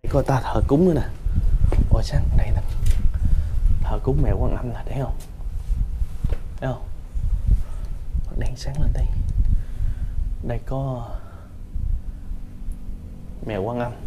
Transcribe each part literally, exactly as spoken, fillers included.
Coi ta thờ cúng nữa nè. Ôi sáng đây nè, thờ cúng mẹ Quan Âm nè, thấy không? Thấy không? Đèn sáng lên đây. Đây có mẹ Quan Âm.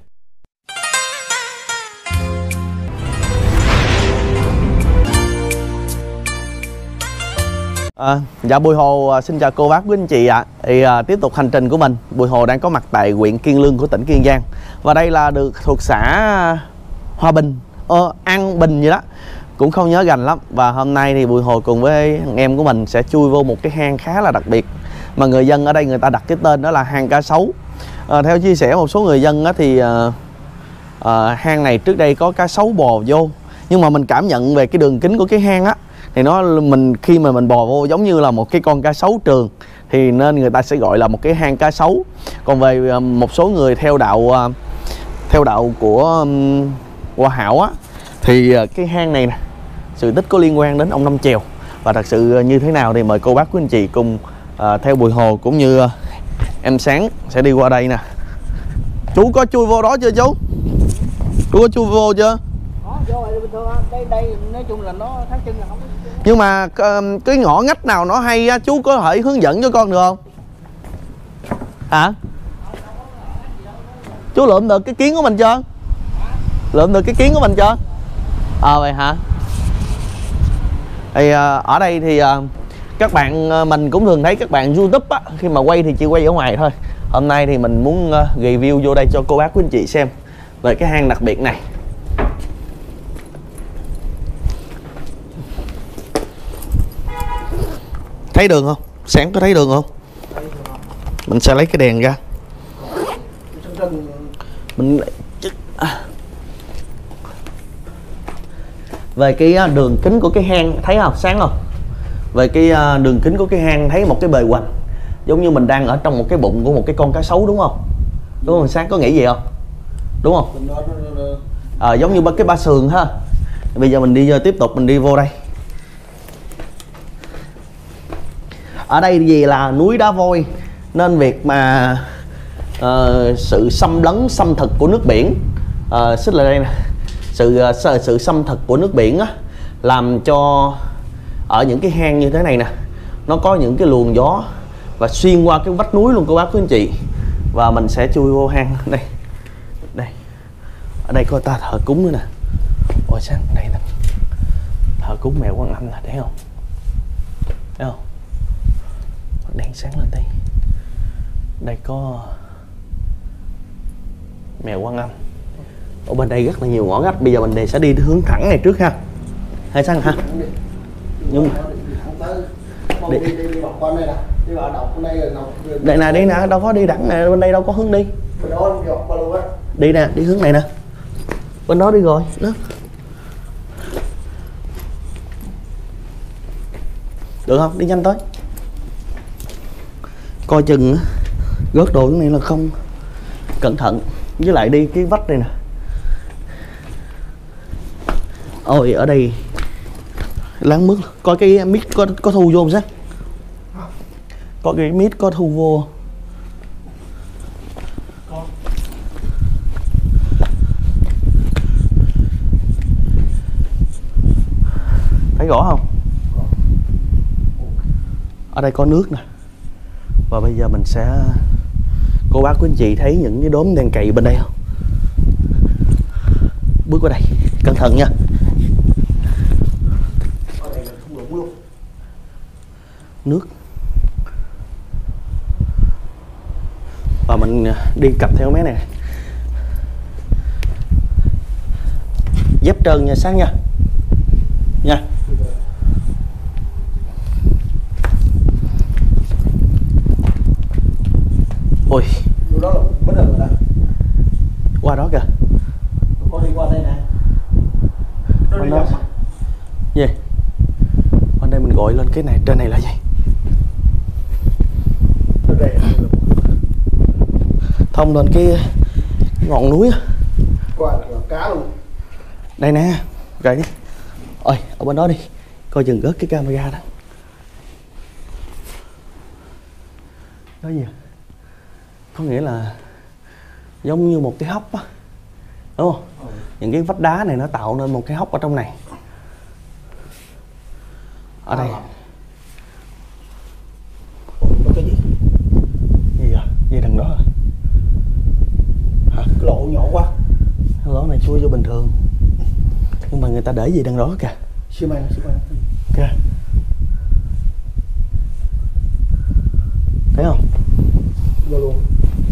À, dạ Bùi Hồ xin chào cô bác quý anh chị ạ. À. Thì à, tiếp tục hành trình của mình, Bùi Hồ đang có mặt tại huyện Kiên Lương của tỉnh Kiên Giang. Và đây là được thuộc xã Hòa Bình, ờ, An Bình gì đó, cũng không nhớ gành lắm. Và hôm nay thì Bùi Hồ cùng với anh em của mình sẽ chui vô một cái hang khá là đặc biệt mà người dân ở đây người ta đặt cái tên đó là hang cá sấu. À, theo chia sẻ một số người dân á, thì à, à, hang này trước đây có cá sấu bò vô, nhưng mà mình cảm nhận về cái đường kính của cái hang á thì nó mình khi mà mình bò vô giống như là một cái con cá sấu trường, thì nên người ta sẽ gọi là một cái hang cá sấu. Còn về một số người theo đạo theo đạo của um, Hoa Hảo á, thì cái hang này nè, sự tích có liên quan đến ông Năm Chèo. Và thật sự như thế nào thì mời cô bác quý anh chị cùng uh, theo Bùi Hồ cũng như uh, em Sáng sẽ đi qua đây nè. Chú có chui vô đó chưa chú? Chú có chui vô chưa? Vô bình thường đây đây nói chung là nó thắt chân là không. Nhưng mà cái ngõ ngách nào nó hay á, chú có thể hướng dẫn cho con được không? Hả? Chú lượm được cái kiến của mình chưa? Lượm được cái kiến của mình chưa? Ờ à, vậy hả? Thì ở đây thì các bạn mình cũng thường thấy các bạn YouTube á, khi mà quay thì chỉ quay ở ngoài thôi. Hôm nay thì mình muốn review vô đây cho cô bác quý anh chị xem về cái hang đặc biệt này. Thấy đường không? Sáng có thấy đường không? Mình sẽ lấy cái đèn ra. Mình về cái đường kính của cái hang thấy không? Sáng không? Về cái đường kính của cái hang thấy một cái bề hoành giống như mình đang ở trong một cái bụng của một cái con cá sấu, đúng không? Đúng không? Sáng có nghĩ gì không? Đúng không? À, giống như cái ba sườn ha. Bây giờ mình đi tiếp tục mình đi vô đây. Ở đây vì là núi đá vôi nên việc mà uh, sự xâm lấn xâm thực của nước biển, uh, xích lại đây nè, sự uh, sự xâm thực của nước biển á, làm cho ở những cái hang như thế này nè, nó có những cái luồng gió và xuyên qua cái vách núi luôn cô bác quý anh chị. Và mình sẽ chui vô hang đây. Đây. Ở đây có ta thờ cúng nữa nè. Ôi sáng đây nè, thờ cúng mẹ Quan Âm nè, thấy không? Thấy không? Đèn sáng lên đây. Đây có mẹ Quan Âm. Ở bên đây rất là nhiều ngõ ngách. Bây giờ mình đề sẽ đi hướng thẳng này trước ha. Hay sao hả? Nhưng đi, đây nè, đi nè, đâu có đi thẳng nè, bên đây đâu có hướng đi. Đi nè, đi hướng này nè. Bên đó đi rồi đó. Được không? Đi nhanh tới. Coi chừng rớt đồ cái này là không cẩn thận. Với lại đi cái vách này nè. Ôi ở đây láng mướt. Coi cái mít có có thu vô không sao? Có cái mít có thu vô. Thấy rõ không? Ở đây có nước nè. Và bây giờ mình sẽ, cô bác quý anh chị thấy những cái đốm đèn cày bên đây không? Bước qua đây, cẩn thận nha. Nước. Và mình đi cặp theo mấy này. Dép trơn nha Sáng nha. Nha. Ôi, đó là bất rồi nè. Qua đó kìa. Con đi qua đây nè. Bên đó. Gì? Bên đây mình gọi lên cái này, trên này là gì? Thông lên cái ngọn núi á. Qua là cá luôn. Đây nè, rồi đi. Ôi, ở bên đó đi. Coi chừng rớt cái camera đó. Đó gì? Có nghĩa là giống như một cái hốc á, đúng không? Ừ. Những cái vách đá này nó tạo nên một cái hốc ở trong này. Ở đây. Cái gì? Gì à? Gì đằng đó hả? Cái lỗ nhỏ quá. Cái lỗ này chui vô bình thường. Nhưng mà người ta để gì đằng đó kìa. Xi măng, xi măng. Kìa. Thấy không? Vô luôn.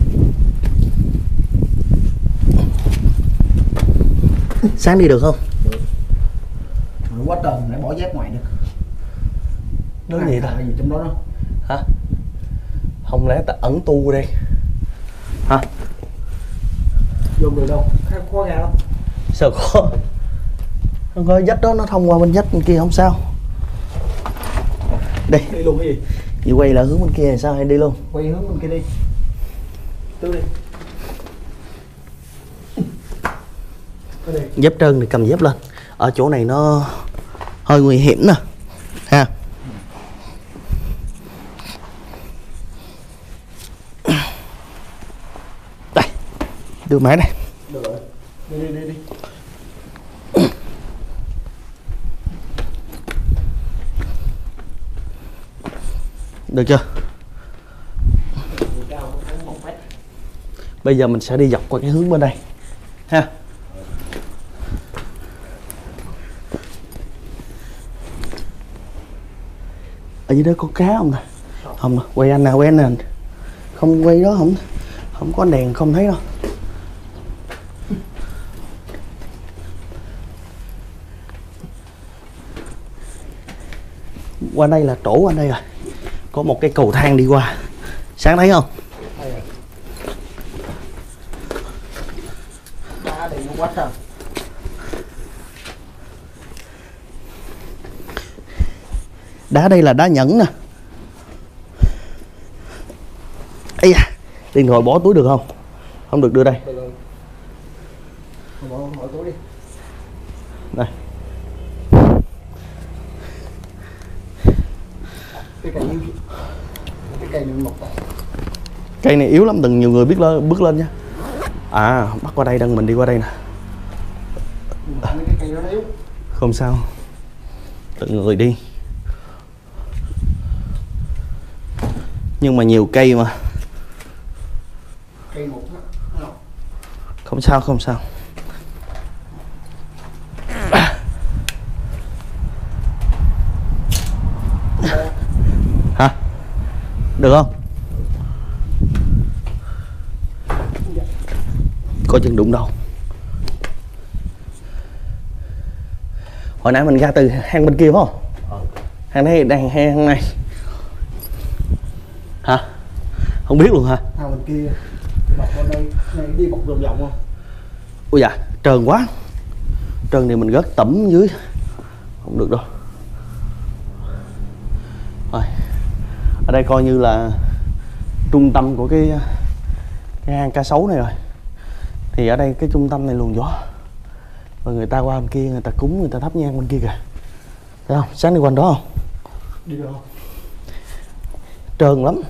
Sáng đi được không? Được. Nó quá trần, để bỏ dép ngoài được. Nó gì ta? Gì trong đó đó? Hả? Không lẽ ta ẩn tu đây? Hả? Vô được đâu? Khó ra đâu? Sao có? Không có vách đó, nó thông qua bên vách bên kia không sao. Đây. Đi luôn cái gì? Chị quay lại hướng bên kia là sao hay đi luôn? Quay hướng bên kia đi. Tư đi. Dép trơn thì cầm dép lên. Ở chỗ này nó hơi nguy hiểm nè ha. Đây, đưa máy đây. Được rồi. Đi đi đi đi. Được chưa? Bây giờ mình sẽ đi dọc qua cái hướng bên đây ha. Ở dưới đó có cá không nè? Không nè, quay anh nè, quay anh nè. Không quay đó không không có đèn không thấy đâu. Qua đây là chỗ qua đây rồi. Có một cái cầu thang đi qua. Sáng thấy không? Đá đây nó quá trời. Đá đây là đá nhẫn nè. Ây da, điện thoại bỏ túi được không? Không được đưa đây. Được rồi. Bỏ, bỏ túi đi. Đây. Cái cây yếu. Cái cây này mọc rồi. Cây này yếu lắm, đừng nhiều người biết lên, bước lên nha. À, bắt qua đây đừng, mình đi qua đây nè. Mấy cái cây đó nó yếu. Không sao. Từng người đi. Nhưng mà nhiều cây mà. Cây một đó. Không sao, không sao. Hả? Được không? Có chân đụng đâu. Hồi nãy mình ra từ hang bên kia phải không? Ờ. Hang này đang hang này. Hả? Không biết luôn hả? Hang bên kia. Bọc qua đây, này đi bọc vòng vòng không? Ui dạ, trơn quá. Trơn thì mình rớt tẩm dưới. Không được đâu. Rồi. Ở đây coi như là trung tâm của cái cái hang cá sấu này rồi. Thì ở đây cái trung tâm này luồng gió. Và người ta qua bên kia, người ta cúng, người ta thắp nhang bên kia kìa. Thấy không? Sáng đi quanh đó không? Đi được không? Trơn lắm.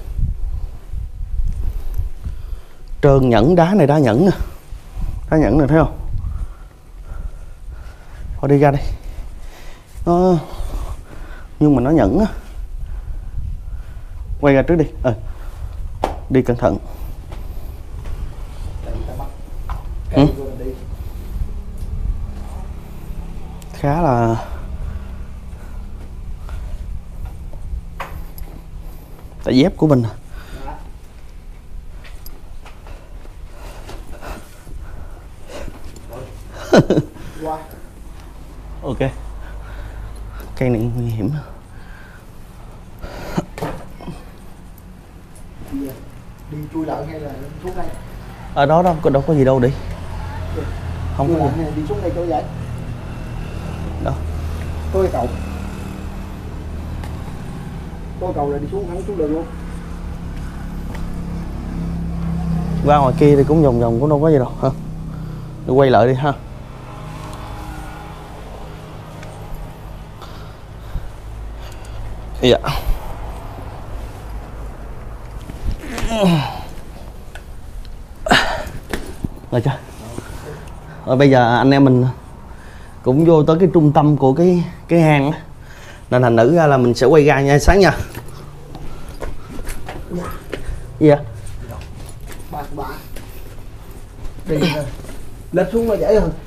Trơn nhẫn, đá này đá nhẫn nè. Đá nhẫn này thấy không? Thôi đi ra đây. Nó... Nhưng mà nó nhẫn á. Quay ra trước đi. Ừ. Đi cẩn thận. Ừ. Khá là tại dép của mình. Ok. Cây này nguy hiểm. Đi, đi chui lại hay là xuống đây? Ở đó đâu có đâu có gì đâu đi. Không có gì. Đi xuống đây chỗ vậy. Đâu. Tôi cậu. Tôi cầu là đi xuống thẳng xuống đường luôn. Qua ngoài kia thì cũng vòng vòng cũng đâu có gì đâu ha. Đi quay lại đi ha. Dạ. Là chưa? Rồi bây giờ anh em mình cũng vô tới cái trung tâm của cái cái hang á, nên thành nữ ra là mình sẽ quay ra nha Sáng nha. Gì vậy? Bạc bạc. Đi lết xuống mà dễ hơn.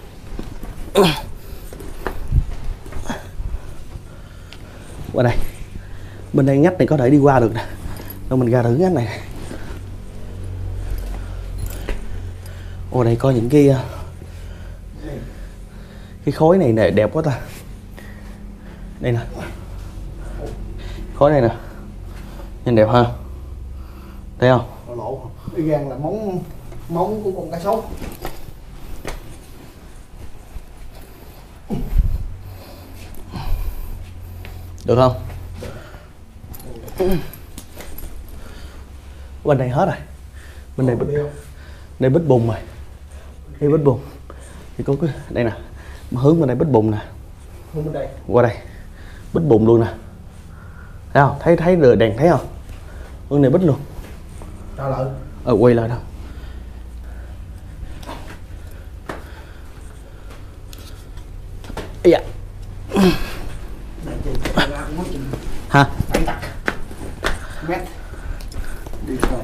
Qua đây. Bên đây ngách này có thể đi qua được nè. Đâu mình ra thử ngách này. Ồ đây có những cái cái khối này nè, đẹp quá ta. Đây nè. Khối này nè. Nhìn đẹp ha. Thấy không? Lộ y gan là móng móng của con cá sấu. Được không? Bên đây hết rồi. Bên đây bít, đây bít bùn rồi. Đây bít bùn. Thì có cái đây nè. Hướng bên đây bít bùn nè. Hướng bên đây. Qua đây. Bít bùn luôn nè. Thấy không? Thấy thấy rồi đèn thấy không? Hướng này bít luôn. Ra lại. Ờ quay lại đâu. Ây da. Hả? Mét. Đi rồi.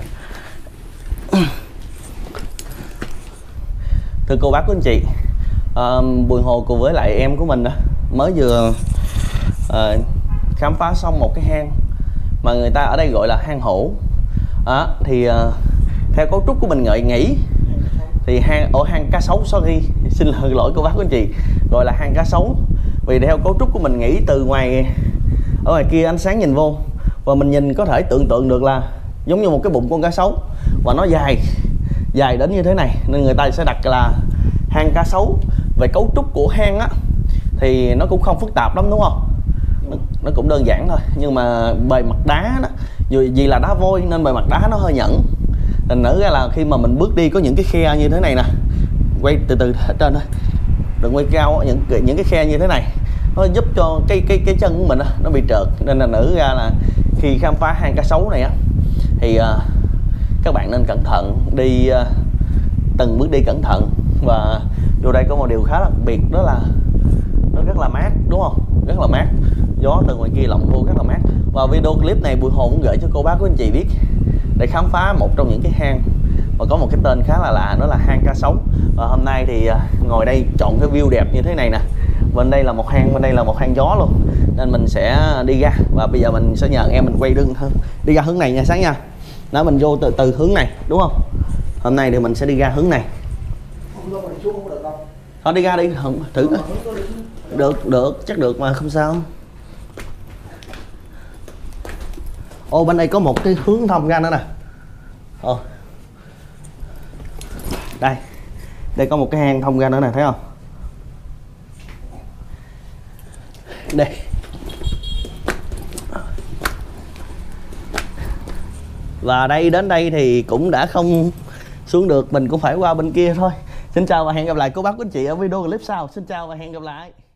Thưa cô bác quý anh chị, à, Bùi Hồ cùng với lại em của mình đó, mới vừa à, khám phá xong một cái hang mà người ta ở đây gọi là hang hổ. À, thì à, theo cấu trúc của mình ngợi nghĩ thì hang ở hang cá sấu, sorry xin lỗi cô bác quý anh chị, gọi là hang cá sấu vì theo cấu trúc của mình nghĩ từ ngoài ở ngoài kia ánh sáng nhìn vô và mình nhìn có thể tưởng tượng được là giống như một cái bụng con cá sấu và nó dài dài đến như thế này nên người ta sẽ đặt là hang cá sấu. Về cấu trúc của hang á thì nó cũng không phức tạp lắm đúng không, nó, nó cũng đơn giản thôi, nhưng mà bề mặt đá đó vì, vì là đá vôi nên bề mặt đá nó hơi nhẵn, thành nữ ra là khi mà mình bước đi có những cái khe như thế này nè, quay từ từ ở trên thôi đừng quay cao, những những cái khe như thế này nó giúp cho cái cái cái chân của mình đó, nó bị trượt, nên là nữ ra là khi khám phá hang cá sấu này á thì uh, các bạn nên cẩn thận đi, uh, từng bước đi cẩn thận. Và vô đây có một điều khá là đặc biệt đó là nó rất là mát đúng không, rất là mát, gió từ ngoài kia lộng vô rất là mát. Và video clip này Bùi Hồ cũng gửi cho cô bác của anh chị biết để khám phá một trong những cái hang và có một cái tên khá là lạ, đó là hang cá sấu. Và hôm nay thì uh, ngồi đây chọn cái view đẹp như thế này nè, bên đây là một hang, bên đây là một hang gió luôn, nên mình sẽ đi ra và bây giờ mình sẽ nhờ em mình quay đường hơn đi ra hướng này nha Sáng nha. Đó mình vô từ từ hướng này đúng không, hôm nay thì mình sẽ đi ra hướng này. Thôi đi ra đi không thử được được chắc được mà không sao. Ô bên đây có một cái hướng thông ra nữa nè. Ồ đây đây có một cái hang thông ra nữa nè, thấy không? Đây và đây đến đây thì cũng đã không xuống được, mình cũng phải qua bên kia thôi. Xin chào và hẹn gặp lại cô bác quý anh chị ở video clip sau. Xin chào và hẹn gặp lại.